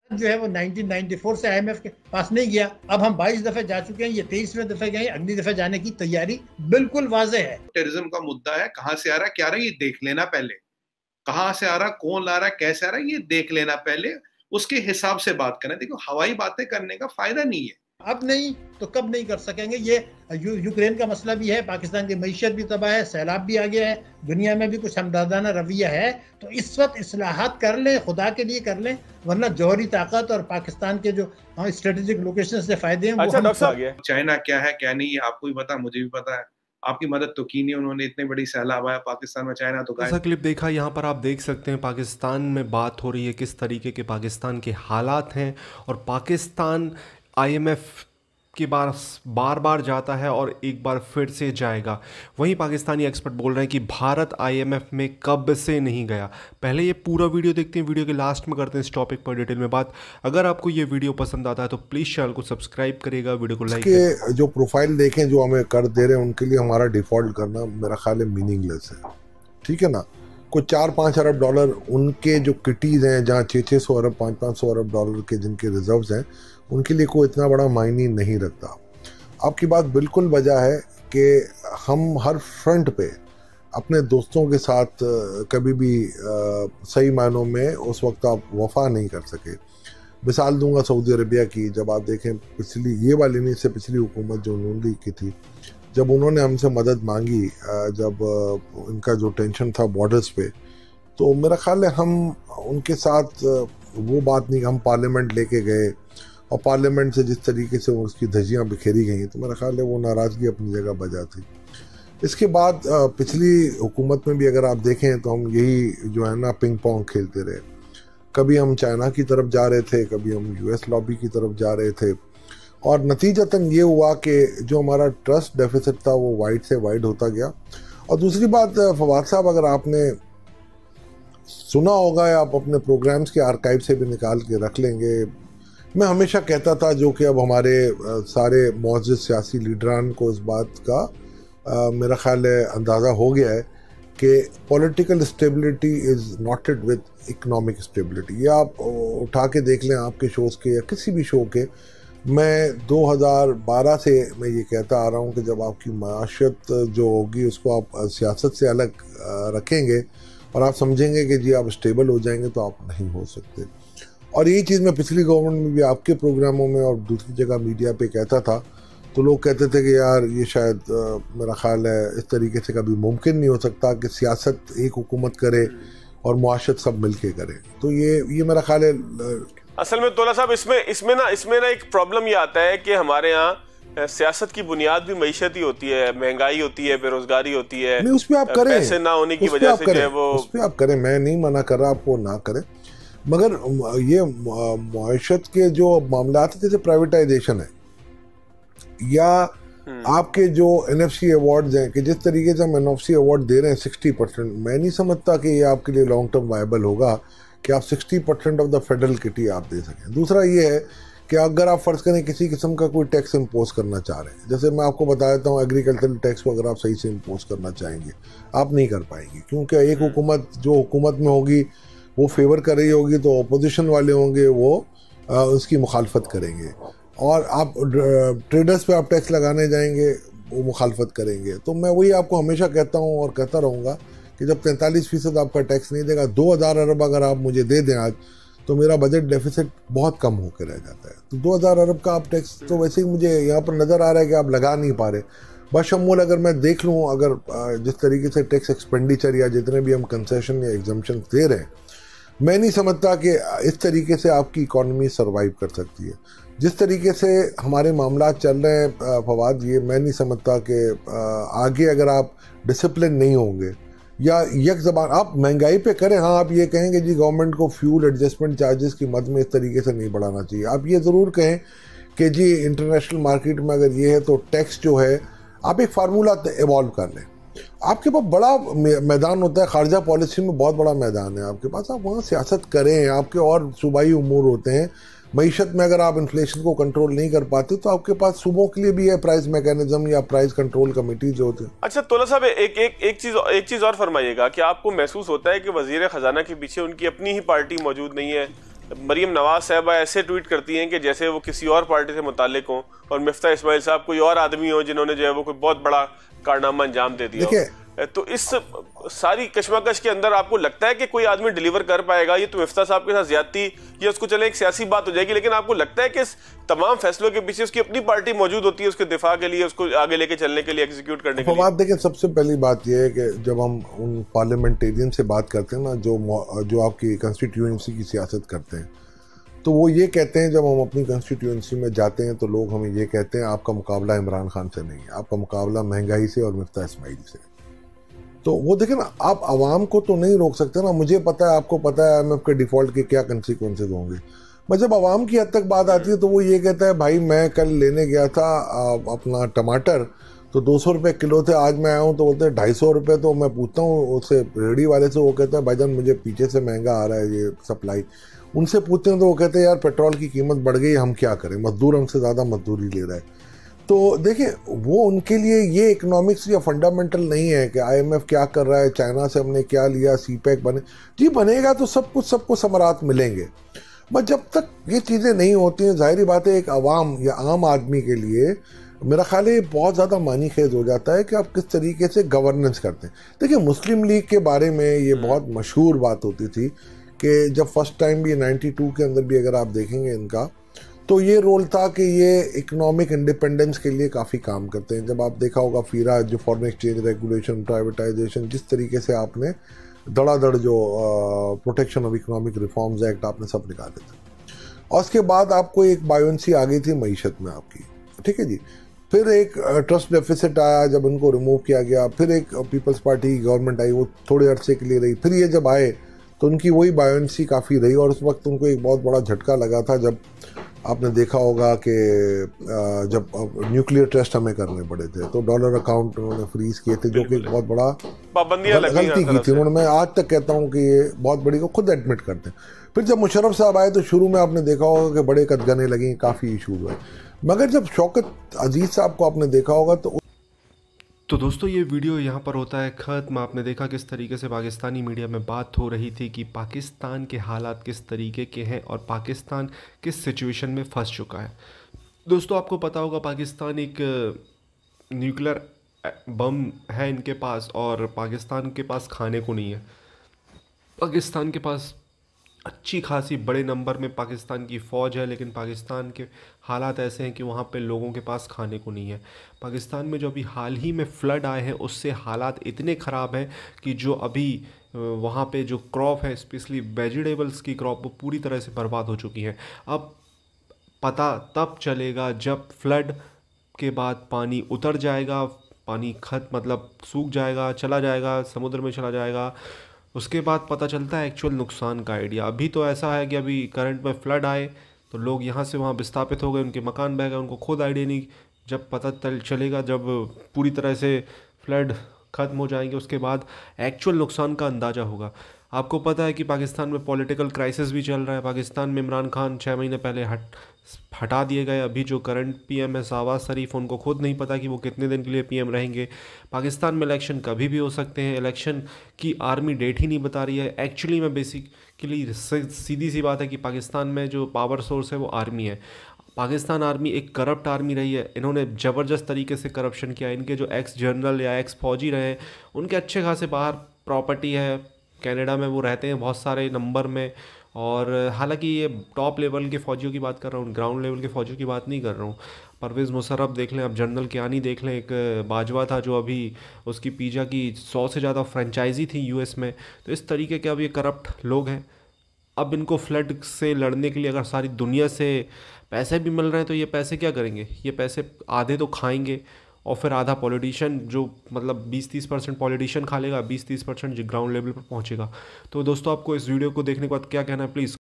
जो है वो 1994 से IMF के पास नहीं गया। अब हम 22 दफे जा चुके हैं, ये 23वें दफे गए, अगली दफे जाने की तैयारी बिल्कुल वाज़ेह है। टेररिज्म का मुद्दा है, कहां से आ रहा है, क्या आ रहा है, ये देख लेना पहले। कहां से आ रहा, कौन ला रहा है, कैसे आ रहा है, ये देख लेना पहले, उसके हिसाब से बात करें। देखो, हवाई बातें करने का फायदा नहीं है। अब नहीं तो कब नहीं कर सकेंगे। ये यूक्रेन का मसला भी है, पाकिस्तान की मईशत भी तबाह है, सैलाब भी आ गया है, दुनिया में भी कुछ हमदर्दाना रवैया है। तो इस वक्त इस्लाहात कर लें, खुदा के लिए कर लें, वरना जौहरी ताकत और पाकिस्तान के जो स्ट्रेटेजिक लोकेशन से फायदे हैं अच्छा, वो हम चाइना क्या है क्या नहीं है आपको भी पता, मुझे भी पता है। आपकी मदद तो की नहीं उन्होंने, इतनी बड़ी सैलाब आया पाकिस्तान में, चाइना तो ऐसा क्लिप देखा, यहाँ पर आप देख सकते हैं पाकिस्तान में बात हो रही है, किस तरीके के पाकिस्तान के हालात हैं। और पाकिस्तान IMF के बार बार जाता है और एक बार फिर से जाएगा। वहीं पाकिस्तानी एक्सपर्ट बोल रहे हैं कि भारत IMF में कब से नहीं गया। पहले ये पूरा वीडियो देखते हैं, वीडियो के लास्ट में करते हैं इस टॉपिक पर डिटेल में बात। अगर आपको ये वीडियो पसंद आता है तो प्लीज़ चैनल को सब्सक्राइब करेगा, वीडियो को लाइक करें। जो प्रोफाइल देखें जो हमें कर दे रहे हैं, उनके लिए हमारा डिफ़ॉल्ट करना मेरा ख्याल है मीनिंगलेस है। ठीक है ना। कुछ 4-5 अरब डॉलर उनके जो किटीज़ हैं, जहाँ 600-600 अरब 500-500 अरब डॉलर के जिनके रिजर्व्स हैं, उनके लिए कोई इतना बड़ा मायने नहीं रखता। आपकी बात बिल्कुल वजह है कि हम हर फ्रंट पे अपने दोस्तों के साथ कभी भी सही मायनों में उस वक्त आप वफा नहीं कर सके। मिसाल दूंगा सऊदी अरबिया की। जब आप देखें पिछली, ये वाली नहीं, इससे पिछली हुकूमत जो नून की थी, जब उन्होंने हमसे मदद मांगी, जब इनका जो टेंशन था बॉर्डर्स पे, तो मेरा ख्याल है हम उनके साथ वो बात नहीं, हम पार्लियामेंट लेके गए और पार्लियामेंट से जिस तरीके से उसकी धज्जियाँ बिखेरी गई, तो मेरा ख्याल है वो नाराज़गी अपनी जगह बजा थी। इसके बाद पिछली हुकूमत में भी अगर आप देखें तो हम यही जो है ना पिंग पोंग खेलते रहे। कभी हम चाइना की तरफ जा रहे थे, कभी हम US लॉबी की तरफ जा रहे थे, और नतीजतन ये हुआ कि जो हमारा ट्रस्ट डेफिसिट था वो वाइड से वाइड होता गया। और दूसरी बात, फवाद साहब, अगर आपने सुना होगा या आप अपने प्रोग्राम्स के आर्काइव से भी निकाल के रख लेंगे, मैं हमेशा कहता था, जो कि अब हमारे सारे मौजूद सियासी लीडरान को इस बात का मेरा ख्याल है अंदाज़ा हो गया है कि political stability is noted with economic stability. ये आप उठा के देख लें आपके शोज़ के या किसी भी शो के। मैं 2012 से मैं ये कहता आ रहा हूँ कि जब आपकी माशत जो होगी उसको आप सियासत से अलग रखेंगे और आप समझेंगे कि जी आप स्टेबल हो जाएंगे, तो आप नहीं हो सकते। और यही चीज़ मैं पिछली गवर्नमेंट में भी आपके प्रोग्रामों में और दूसरी जगह मीडिया पे कहता था, तो लोग कहते थे कि यार ये शायद मेरा ख्याल है इस तरीके से कभी मुमकिन नहीं हो सकता कि सियासत एक हुकूमत करे और मुआशरत सब मिल के करे। तो ये मेरा ख्याल है। असल में तौला साहब, इसमें ना एक प्रॉब्लम ये आता है कि हमारे यहाँ सियासत की बुनियाद भी मईशत ही होती है, महंगाई होती है, बेरोजगारी होती है। नहीं, उस पर आप करें, पैसे ना होने की वजह से जो है वो उस पर आप करें, मैं नहीं मना कर रहा आपको ना करें, मगर ये मुआशरत के जो मामला हैं जैसे प्राइवेटाइजेशन है या आपके जो NFC अवार्ड्स हैं, कि जिस तरीके से हम NFC अवार्ड दे रहे हैं 60%, मैं नहीं समझता कि ये आपके लिए लॉन्ग टर्म वायबल होगा कि आप 60% ऑफ द फेडरल किटी आप दे सकें। दूसरा ये है कि अगर आप फ़र्ज़ करें किसी किस्म का कोई टैक्स इम्पोज करना चाह रहे हैं, जैसे मैं आपको बता देता हूँ, एग्रीकल्चरल टैक्स को अगर आप सही से इम्पोज करना चाहेंगे, आप नहीं कर पाएंगे, क्योंकि एक हुकूमत जो हुकूमत में होगी वो फेवर कर रही होगी, तो अपोजिशन वाले होंगे वो उसकी मुखालफत करेंगे, और आप ट्रेडर्स पे आप टैक्स लगाने जाएंगे वो मुखालफत करेंगे। तो मैं वही आपको हमेशा कहता हूँ और कहता रहूँगा कि जब 43% आपका टैक्स नहीं देगा, 2000 अरब अगर आप मुझे दे दें आज, तो मेरा बजट डेफिसिट बहुत कम होकर रह जाता है। तो 2000 अरब का आप टैक्स तो वैसे ही मुझे यहाँ पर नज़र आ रहा है कि आप लगा नहीं पा रहे। बशमूल अगर मैं देख लूँ, अगर जिस तरीके से टैक्स एक्सपेंडिचर या जितने भी हम कंसेशन या एग्जम्पशन दे रहे हैं, मैं नहीं समझता कि इस तरीके से आपकी इकॉनमी सर्वाइव कर सकती है। जिस तरीके से हमारे मामला चल रहे हैं फवाद, ये मैं नहीं समझता कि आगे अगर आप डिसिप्लिन नहीं होंगे या एक ज़बान आप महंगाई पे करें। हाँ, आप ये कहेंगे जी गवर्नमेंट को फ्यूल एडजस्टमेंट चार्जेस की मद में इस तरीके से नहीं बढ़ाना चाहिए। आप ये ज़रूर कहें कि जी इंटरनेशनल मार्केट में अगर ये है तो टैक्स जो है आप एक फार्मूला एवॉल्व कर लें। आपके पास बड़ा मैदान होता है, खारजा पॉलिसी में बहुत बड़ा मैदान है आपके पास, आप वहाँ सियासत करें। आपके और सूबाई उमूर होते हैं, मईशत में अगर आप इन्फ्लेशन को कंट्रोल नहीं कर पाते तो आपके पास सूबों के लिए भी है प्राइस मैकेनिज्म या प्राइस कंट्रोल कमेटी जो होते हैं। अच्छा तोला साहब, एक चीज और फरमाइएगा कि आपको महसूस होता है कि वजीर खजाना के पीछे उनकी अपनी ही पार्टी मौजूद नहीं है, मरीम नवाज साहबा ऐसे ट्वीट करती हैं कि जैसे वो किसी और पार्टी से मुतालिक हों, और मिफ्ता इस्माइल साहब कोई और आदमी हो जिन्होंने जो है वो कोई बहुत बड़ा कारनामा अंजाम दे दिया हो। तो इस सारी कशमकश के अंदर आपको लगता है कि कोई आदमी डिलीवर कर पाएगा? ये तो मिफ्ता साहब के साथ ज्यादती, ये उसको चले एक सियासी बात हो जाएगी, लेकिन आपको लगता है कि इस तमाम फैसलों के पीछे उसकी अपनी पार्टी मौजूद होती है उसके दिफा के लिए, उसको आगे लेके चलने के लिए, एग्जीक्यूट करने के लिए? बात देखिए, सबसे पहली बात यह है कि जब हम उन पार्लियामेंटेरियन से बात करते हैं ना, जो आपकी कंस्टिट्यूएंसी की सियासत करते हैं, तो वो ये कहते हैं, जब हम अपनी कंस्टिट्यूएंसी में जाते हैं तो लोग हमें ये कहते हैं आपका मुकाबला इमरान खान से नहीं है, आपका मुकाबला महंगाई से और मिफ्ता इस्माइल से। तो वो देखें ना, आप आवाम को तो नहीं रोक सकते ना। मुझे पता है, आपको पता है IMF के डिफ़ॉल्ट के क्या कंसिक्वेंसेज होंगे, मगर जब आवाम की हद तक बात आती है तो वो ये कहता है भाई मैं कल लेने गया था अपना टमाटर तो 200 रुपये किलो थे, आज मैं आया हूँ तो बोलते हैं 250 रुपये। तो मैं पूछता हूँ उससे, रेडी वाले से, वो कहता है भाईजान मुझे पीछे से महंगा आ रहा है ये सप्लाई। उनसे पूछते हैं तो वो कहते हैं यार पेट्रोल की कीमत बढ़ गई, हम क्या करें, मजदूर हमसे ज़्यादा मजदूरी ले रहा है। तो देखिए, वो उनके लिए ये इकोनॉमिक्स या फंडामेंटल नहीं है कि IMF क्या कर रहा है, चाइना से हमने क्या लिया, CPEC बने। जी बनेगा तो सबको समरात मिलेंगे, बट जब तक ये चीज़ें नहीं होती हैं, जाहिर बात है एक आवाम या आम आदमी के लिए मेरा ख्याल है बहुत ज़्यादा मानी खेज हो जाता है कि आप किस तरीके से गवर्नेंस करते हैं। देखिए, मुस्लिम लीग के बारे में ये बहुत मशहूर बात होती थी कि जब फर्स्ट टाइम भी 92 के अंदर भी अगर आप देखेंगे इनका, तो ये रोल था कि ये इकोनॉमिक इंडिपेंडेंस के लिए काफ़ी काम करते हैं। जब आप देखा होगा FIRA, जो फॉरेन एक्सचेंज रेगुलेशन, प्राइवेटाइजेशन, जिस तरीके से आपने धड़ाधड़ जो protection of economic reforms act आपने सब निकाले थे, और उसके बाद आपको एक बायोंसी आ गई थी मईशत में आपकी, ठीक है जी। फिर एक ट्रस्ट डेफिसिट आया, जब उनको रिमूव किया गया। फिर एक पीपल्स पार्टी की गवर्नमेंट आई, वो थोड़े अरसे के लिए रही। फिर ये जब आए तो उनकी वही बायोंसी काफ़ी रही, और उस वक्त उनको एक बहुत बड़ा झटका लगा था जब आपने देखा होगा कि जब न्यूक्लियर टेस्ट हमें करने पड़े थे तो डॉलर अकाउंट उन्होंने फ्रीज किए थे, जो कि बहुत बड़ा गलती की थी उन्होंने। मैं आज तक कहता हूँ कि ये बहुत बड़ी, को खुद एडमिट करते हैं। फिर जब मुशर्रफ साहब आए तो शुरू में आपने देखा होगा कि बड़े कदगने लगी, काफ़ी इशूज हुए, मगर जब शौकत अजीज साहब को आपने देखा होगा तो दोस्तों ये वीडियो यहाँ पर होता है ख़त्म। आपने देखा किस तरीके से पाकिस्तानी मीडिया में बात हो रही थी कि पाकिस्तान के हालात किस तरीके के हैं और पाकिस्तान किस सिचुएशन में फंस चुका है। दोस्तों आपको पता होगा पाकिस्तान एक न्यूक्लियर बम है इनके पास, और पाकिस्तान के पास खाने को नहीं है। पाकिस्तान के पास अच्छी खासी बड़े नंबर में पाकिस्तान की फ़ौज है, लेकिन पाकिस्तान के हालात ऐसे हैं कि वहाँ पे लोगों के पास खाने को नहीं है। पाकिस्तान में जो अभी हाल ही में फ्लड आए हैं उससे हालात इतने ख़राब हैं कि जो अभी वहाँ पे जो क्रॉप है, स्पेशली वेजिटेबल्स की क्रॉप, वो पूरी तरह से बर्बाद हो चुकी है। अब पता तब चलेगा जब फ्लड के बाद पानी उतर जाएगा, पानी मतलब सूख जाएगा, चला जाएगा, समुद्र में चला जाएगा, उसके बाद पता चलता है एक्चुअल नुकसान का आइडिया। अभी तो ऐसा है कि अभी करंट में फ्लड आए तो लोग यहाँ से वहाँ विस्थापित हो गए, उनके मकान बह गए, उनको खुद आइडिया नहीं। जब पता चलेगा, जब पूरी तरह से फ्लड ख़त्म हो जाएंगे, उसके बाद एक्चुअल नुकसान का अंदाज़ा होगा। आपको पता है कि पाकिस्तान में पॉलिटिकल क्राइसिस भी चल रहा है। पाकिस्तान में इमरान खान 6 महीने पहले हटा दिए गए। अभी जो करंट PM है शहबाज शरीफ, उनको खुद नहीं पता कि वो कितने दिन के लिए PM रहेंगे। पाकिस्तान में इलेक्शन कभी भी हो सकते हैं। इलेक्शन की आर्मी डेट ही नहीं बता रही है। एक्चुअली में बेसिकली सीधी सी बात है कि पाकिस्तान में जो पावर सोर्स है वो आर्मी है। पाकिस्तान आर्मी एक करप्ट आर्मी रही है। इन्होंने ज़बरदस्त तरीके से करप्शन किया। इनके जो एक्स जनरल या एक्स फौजी रहे, उनके अच्छे खासे बाहर प्रॉपर्टी है, कनाडा में वो रहते हैं बहुत सारे नंबर में। और हालांकि ये टॉप लेवल के फ़ौजियों की बात कर रहा हूँ, ग्राउंड लेवल के फ़ौजियों की बात नहीं कर रहा हूँ। परवेज़ मुशर्रफ देख लें, अब जनरल कियानी देख लें, एक बाजवा था जो अभी उसकी पिज़्ज़ा की 100 से ज़्यादा फ्रेंचाइजी थी US में। तो इस तरीके के अब ये करप्ट लोग हैं। अब इनको फ्लड से लड़ने के लिए अगर सारी दुनिया से पैसे भी मिल रहे हैं तो ये पैसे क्या करेंगे? ये पैसे आधे तो खाएंगे और फिर आधा पॉलिटिशियन, जो मतलब 20-30% पॉलिटिशियन खा लेगा, 20-30% जो ग्राउंड लेवल पर पहुंचेगा। तो दोस्तों आपको इस वीडियो को देखने के बाद क्या कहना है प्लीज़